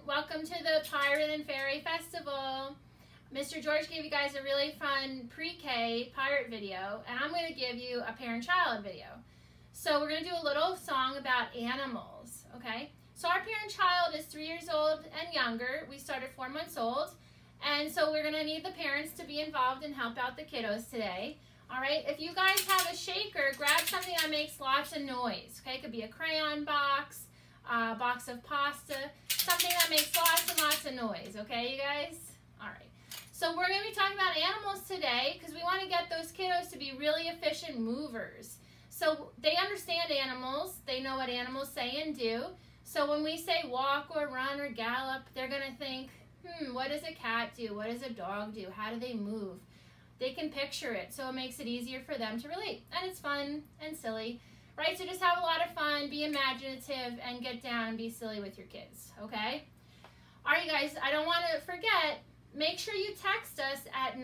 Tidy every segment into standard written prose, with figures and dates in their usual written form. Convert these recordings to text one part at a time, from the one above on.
Welcome to the Pirate and Fairy Festival. Mr. George gave you guys a really fun pre-K pirate video, and I'm going to give you a parent-child video. So we're going to do a little song about animals, okay? So our parent-child is 3 years old and younger. We start at 4 months old, and so we're going to need the parents to be involved and help out the kiddos today. All right, if you guys have a shaker, grab something that makes lots of noise, okay? It could be a crayon box, a box of pasta, something that makes lots and lots of noise, okay, you guys? All right, so we're going to be talking about animals today because we want to get those kiddos to be really efficient movers. So they understand animals, they know what animals say and do. So when we say walk or run or gallop, they're going to think, what does a cat do? What does a dog do? How do they move? They can picture it, so it makes it easier for them to relate. And it's fun and silly, right? So just have a lot of fun, be imaginative, and get down and be silly with your kids, okay? All right, guys, I don't want to forget, make sure you text us at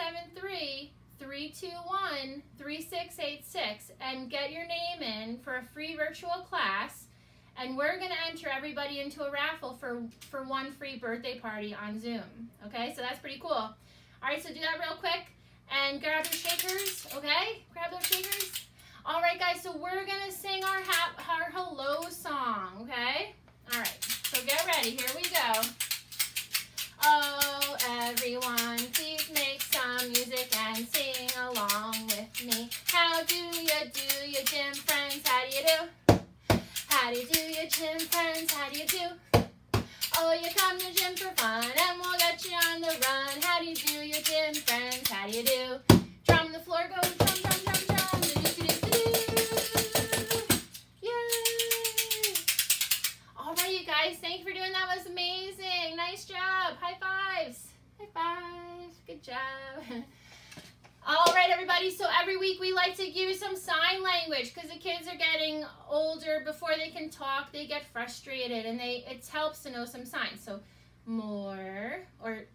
973-321-3686 and get your name in for a free virtual class. And we're going to enter everybody into a raffle for one free birthday party on Zoom, okay? So that's pretty cool. All right, so do that real quick. And grab your shakers, okay? Grab those shakers. All right, guys, so we're going to sing our hello song, okay? All right, so get ready. Here we go. Oh, everyone, please make some music and sing along with me. How do you gym friends? How do you do? How do you gym friends? How do you do? Oh, you come to gym for fun, and we'll get you on the run. How do you do, your gym friends? How do you do? Drum the floor goes, drum, drum, drum, drum. Do-do-do-do-do. Yay! All right, you guys, thank you for doing that. Was amazing. Nice job. High fives. High fives. Good job. All right, everybody, so every week we like to give you some sign language because the kids are getting older. Before they can talk, they get frustrated, and it helps to know some signs. So more,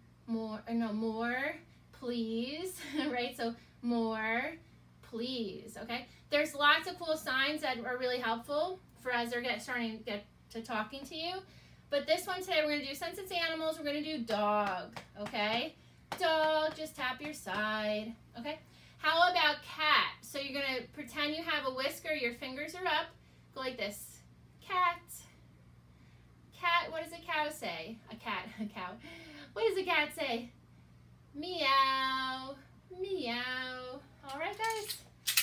please, right? So more, please, okay? There's lots of cool signs that are really helpful for as they're starting to get to talking to you. But this one today we're going to do, since it's animals, we're going to do dog, okay? Dog, just tap your side, okay? How about cat? So you're going to pretend you have a whisker, your fingers are up, go like this. Cat. Cat, what does a cow say? A cow. What does a cat say? Meow, meow. All right, guys?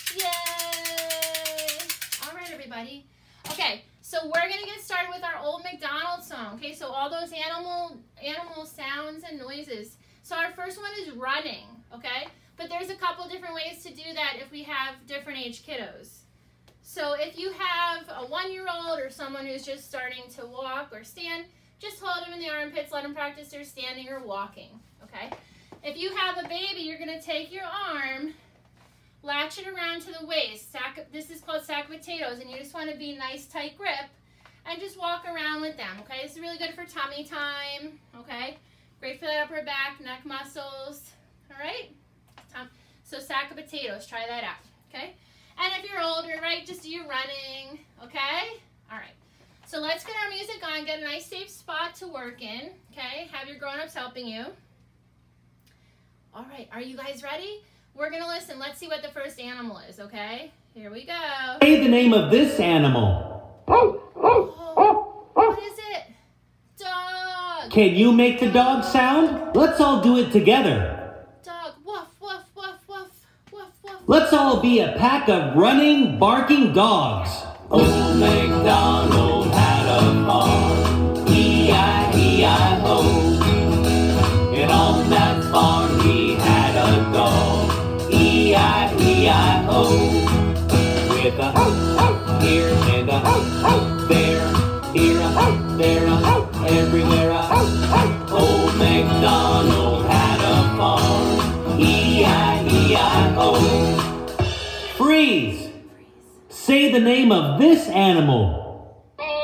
Yay! All right, everybody. Okay, so we're going to get started with our Old MacDonald song, okay? So all those animal sounds and noises. So our first one is running, okay? But there's a couple different ways to do that if we have different age kiddos. So if you have a 1-year-old or someone who's just starting to walk or stand, just hold them in the armpits, let them practice their standing or walking, okay? If you have a baby, you're going to take your arm, latch it around to the waist. This is called sack of potatoes, and you just want to be nice, tight grip, and just walk around with them, okay? This is really good for tummy time, okay? Great for the upper back, neck muscles, all right? So sack of potatoes, try that out, okay? And if you're older, right, just do your running, okay? All right, so let's get our music on, get a nice safe spot to work in, okay? Have your grown-ups helping you. All right, are you guys ready? We're gonna listen, let's see what the first animal is, okay? Here we go. Say the name of this animal. Oh, what is it? Dog. Can you make the dog sound? Let's all do it together. Dog, woof, woof, woof, woof, woof, woof. Let's all be a pack of running, barking dogs. Old MacDonald had a farm, E-I-E-I-O. And on that farm he had a dog, E-I-E-I-O. With a here and a there, here a there a everywhere a. Old MacDonald had a farm, E-I-E-I-O. Freeze! Say the name of this animal.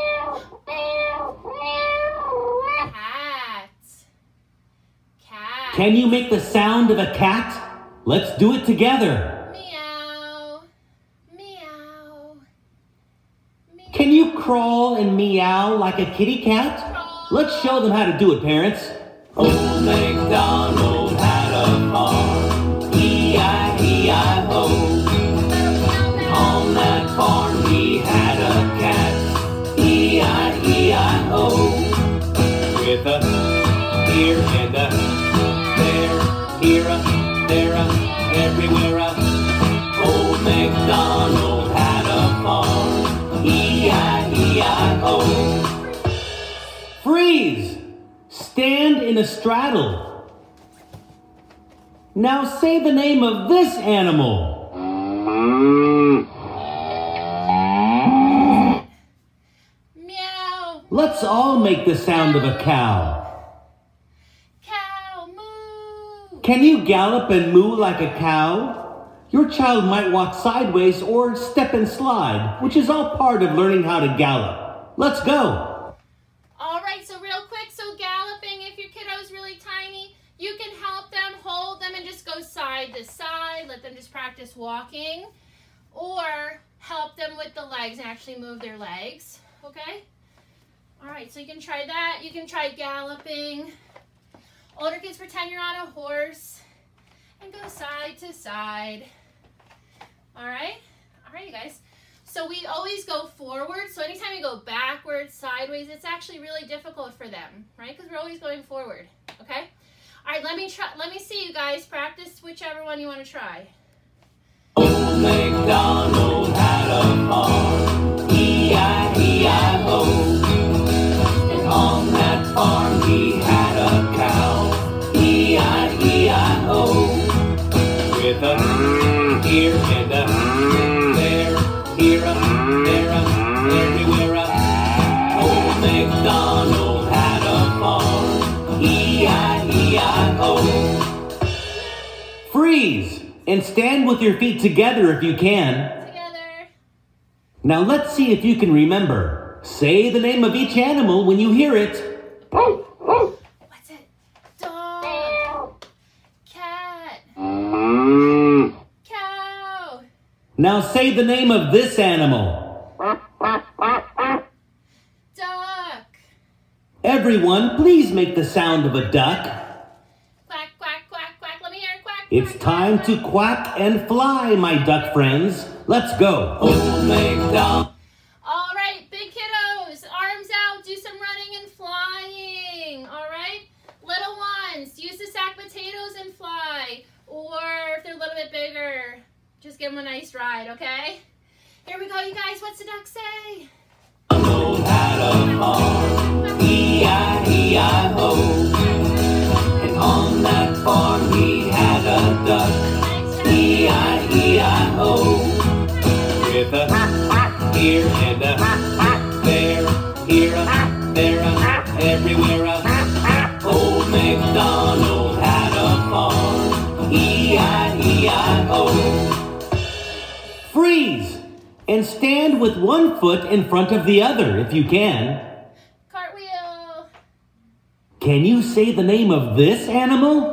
Cat. Cat. Can you make the sound of a cat? Let's do it together. Meow. Meow. Meow. Can you crawl and meow like a kitty cat? Crawl Let's show them how to do it, parents. Old MacDonald had a farm, E-I-E-I-O. On that farm he had a cat, E-I-E-I-O. With a here and a there, here a, there a, everywhere a. Old MacDonald had a farm, E-I-E-I-O. Freeze! Stand in a straddle. Now say the name of this animal. Meow. Let's all make the sound of a cow. Cow, moo. Can you gallop and moo like a cow? Your child might walk sideways or step and slide, which is all part of learning how to gallop. Let's go. All right, so real quick, so galloping, if your kiddo is really tiny, you can help them, hold them, and just go side to side. Let them just practice walking. Or help them with the legs and actually move their legs, okay? All right, so you can try that. You can try galloping. Older kids, pretend you're on a horse and go side to side. All right, you guys. So we always go forward. So anytime you go backwards, sideways, it's actually really difficult for them, right? Because we're always going forward, okay? All right, let me see you guys practice whichever one you want to try. Old MacDonald had a farm, E-I-E-I-O. And on that farm he had a cow, E-I-E-I-O. With a here and a there, here a, there a, everywhere a. Old MacDonald had a farm, E-I-E-I-O. Freeze! And stand with your feet together if you can. Together. Now let's see if you can remember. Say the name of each animal when you hear it. What's it? Dog. Cat. Cow. Now say the name of this animal. Duck. Everyone, please make the sound of a duck. Quack, quack, quack, quack. Let me hear it quack. It's quack, time quack, to quack. quack and fly, my duck friends. Let's go. Old MacDonald. All right, big kiddos, arms out, do some running and flying. All right, little ones, use the sack potatoes and fly. Or if they're a little bit bigger, just give them a nice ride, okay? Here we go, you guys. What's the duck say? Had a farm, E-I-E-I-O. And on that farm he had a duck, E-I-E-I-O. With a here and a there, here a, there a, everywhere a. Old MacDonald had a farm, E-I-E-I-O. Freeze! And stand with one foot in front of the other if you can. Cartwheel. Can you say the name of this animal?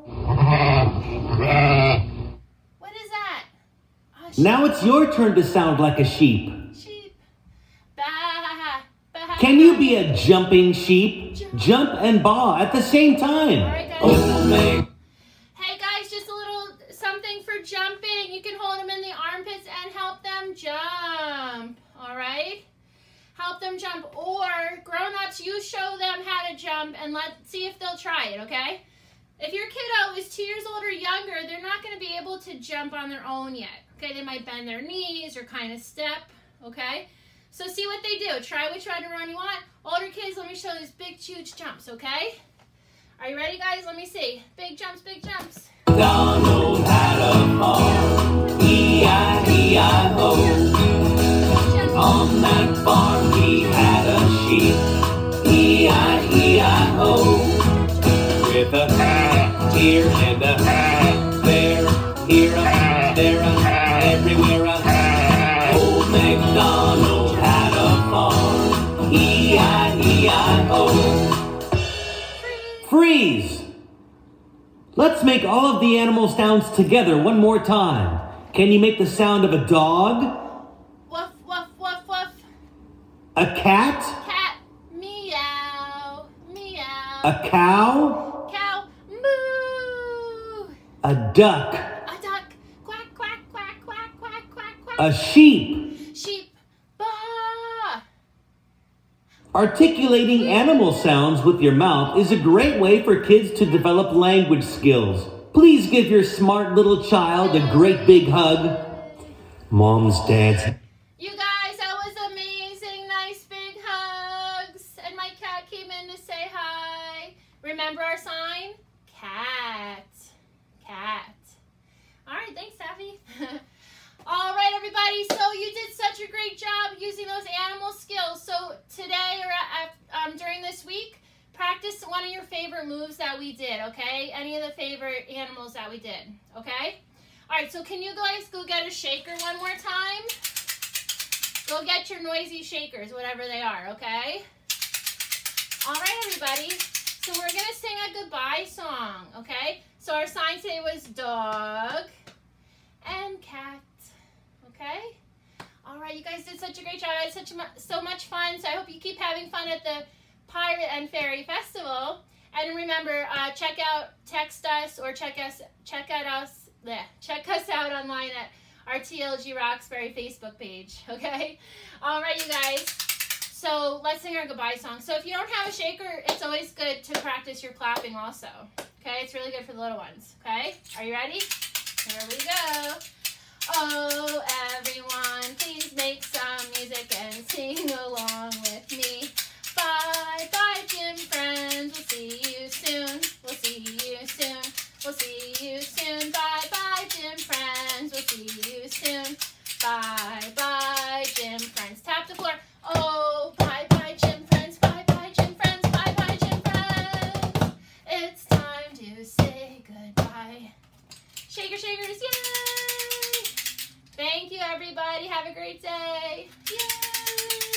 What is that? Oh, Now it's your turn to sound like a sheep. sheep. Bah, bah. Can you be a jumping sheep? Jump and baa at the same time. All right, guys. Old Mac. Hey guys, just a little something for jumping. You can hold them in the armpits and help them jump. All right? Help them jump. Or grown-ups, you show them how to jump and let's see if they'll try it, okay? If your kiddo is 2 years old or younger, they're not going to be able to jump on their own yet. Okay, they might bend their knees or kind of step, okay? So see what they do. Try whichever one you want. Older kids, let me show these big, huge jumps, okay? Are you ready, guys? Let me see. Big jumps, big jumps. Donald had a farm, E-I-E-I-O. On that farm he had a sheep, E-I-E-I-O. With a here and a there, here a, there a, everywhere a. Old MacDonald had a farm, E-I-E-I-O. Freeze! Let's make all of the animal sounds together one more time. Can you make the sound of a dog? Woof, woof, woof, woof. A cat? Cat, meow. A cow. Cow. Moo. A duck. A duck. Quack, quack, quack, quack, quack, quack, quack. A sheep. Sheep. Baa. Articulating animal sounds with your mouth is a great way for kids to develop language skills. Please give your smart little child a great big hug. Moms, dads. You guys, that was amazing. Nice big hugs. And my cat came in to say hi. Remember our sign? Cat. Cat. All right, thanks, Safi. All right, everybody. So you did such a great job using those animal skills. So today or during this week, practice one of your favorite moves that we did, okay? Any of the favorite animals that we did, okay? All right, so can you guys go get a shaker one more time? Go get your noisy shakers, whatever they are, okay? All right, everybody. So we're going to sing a goodbye song, okay? So our sign today was dog and cat, okay? All right, you guys did such a great job. I had so much fun, so I hope you keep having fun at the Pirate and Fairy Festival. And remember, text us or check us out online at our TLG Roxbury Facebook page, okay? All right, you guys. So let's sing our goodbye song. So if you don't have a shaker, it's always good to practice your clapping also, okay? It's really good for the little ones, okay? Are you ready? Here we go. Oh, everyone, please make some music and sing along with me. Bye, bye, gym friends. We'll see you soon. We'll see you soon. We'll see you soon. Bye, bye, gym friends. We'll see you soon. Bye, bye, gym friends. Tap the floor. Oh, bye, bye, gym friends. Bye, bye, gym friends. Bye, bye, gym friends. It's time to say goodbye. Shaker, shakers, yay! Thank you, everybody. Have a great day. Yay!